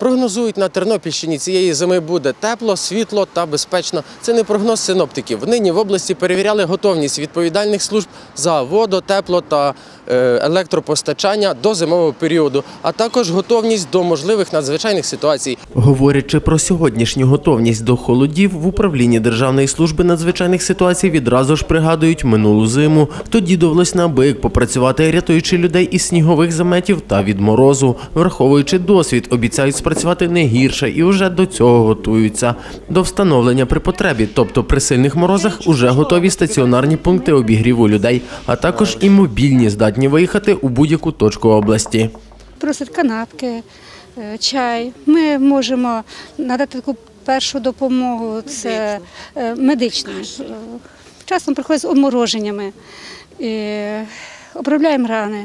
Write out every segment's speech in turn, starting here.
Прогнозують, на Тернопільщині цієї зими буде тепло, світло та безпечно. Це не прогноз синоптиків. Нині в області перевіряли готовність відповідальних служб за воду, тепло та електропостачання до зимового періоду, а також готовність до можливих надзвичайних ситуацій. Говорячи про сьогоднішню готовність до холодів, в управлінні Державної служби надзвичайних ситуацій відразу ж пригадують минулу зиму. Тоді довелось неабияк попрацювати, рятуючи людей із снігових заметів та від морозу. Враховуючи досвід, обіцяють спрацювати не гірше і вже до цього готуються. До встановлення при потребі, тобто при сильних морозах, уже готові стаціонарні пункти обігріву людей, а також і мобільні, здатні виїхати у будь-яку точку області. Просять канапки, чай. Ми можемо надати таку першу допомогу, це медична. Часом приходять з обмороженнями, обробляємо рани,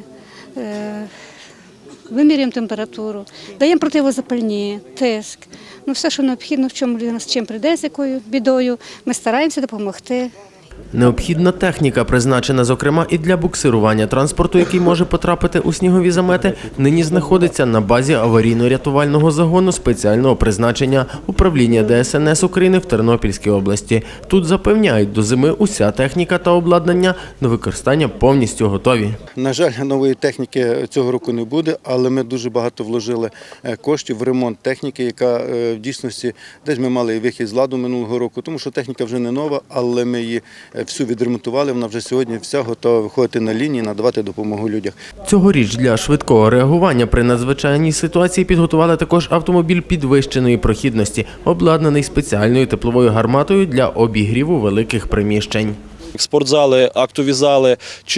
вимірюємо температуру, даємо противозапальні, тиск. Все, що необхідно, в чому людина з чим прийде, з якою бідою, ми стараємося допомогти. Необхідна техніка, призначена, зокрема, і для буксирування транспорту, який може потрапити у снігові замети, нині знаходиться на базі аварійно-рятувального загону спеціального призначення управління ДСНС України в Тернопільській області. Тут запевняють, до зими уся техніка та обладнання до використання повністю готові. На жаль, нової техніки цього року не буде, але ми дуже багато вложили коштів в ремонт техніки, яка в дійсності, десь ми мали вихід з ладу минулого року, тому що техніка вже не нова, але ми її всю відремонтували, вона вже сьогодні вся готова виходити на лінії, надавати допомогу людям. Цьогоріч для швидкого реагування при надзвичайній ситуації підготували також автомобіль підвищеної прохідності, обладнаний спеціальною тепловою гарматою для обігріву великих приміщень. Спортзали, актові зали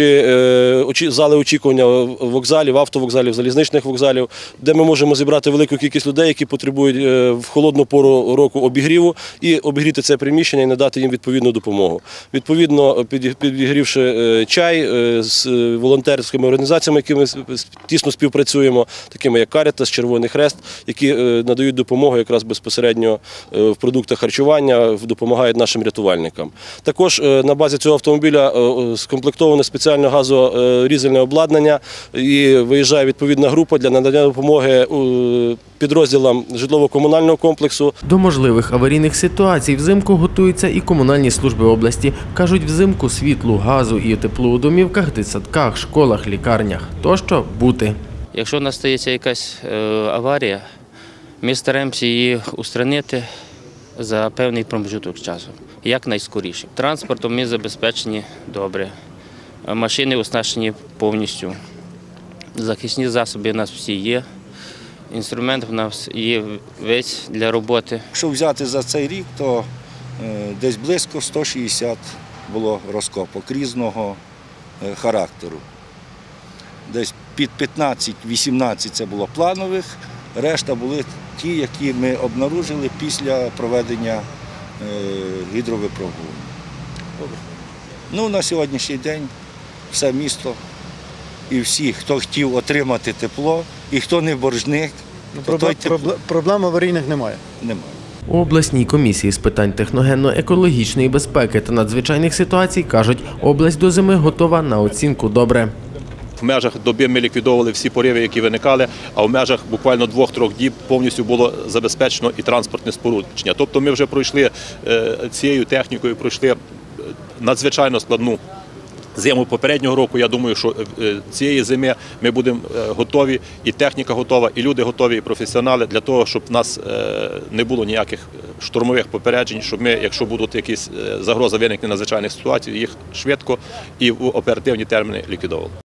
чи зали очікування вокзалів, автовокзалів, залізничних вокзалів, де ми можемо зібрати велику кількість людей, які потребують в холодну пору року обігріву, і обігріти це приміщення і надати їм відповідну допомогу. Відповідно, підігрівши чай з волонтерськими організаціями, якими тісно співпрацюємо, такими як Карітас, Червоний Хрест, які надають допомогу якраз безпосередньо в продуктах харчування, допомагають нашим рятувальникам. Також на базі цього автомобіля скомплектоване спеціальне газорізальне обладнання і виїжджає відповідна група для надання допомоги підрозділам житлово-комунального комплексу. До можливих аварійних ситуацій взимку готуються і комунальні служби області. Кажуть, взимку світлу, газу і теплу у домівках, дитсадках, школах, лікарнях тощо бути. Якщо настається якась аварія, ми стараємося її устранити за певний проміжок часу, якнайскоріше. Транспортом ми забезпечені добре, машини оснащені повністю, захисні засоби у нас всі є, інструмент у нас є весь для роботи. Якщо взяти за цей рік, то десь близько 160 було розкопок різного характеру. Десь під 15-18 це було планових, решта були ті, які ми обнаружили після проведення гідровипробувань. На сьогоднішній день все місто і всі, хто хотів отримати тепло, і хто не боржник, Проблем аварійних немає. Немає. У обласній комісії з питань техногенно-екологічної безпеки та надзвичайних ситуацій кажуть, область до зими готова на оцінку добре. В межах доби ми ліквідовували всі пориви, які виникали, а в межах буквально 2-3 діб повністю було забезпечено і транспортне спорудження. Тобто ми вже пройшли цією технікою, пройшли надзвичайно складну зиму попереднього року. Я думаю, що цієї зими ми будемо готові, і техніка готова, і люди готові, і професіонали для того, щоб в нас не було ніяких штурмових попереджень, щоб ми, якщо будуть якісь загрози виникнення надзвичайних ситуацій, їх швидко і в оперативні терміни ліквідовували.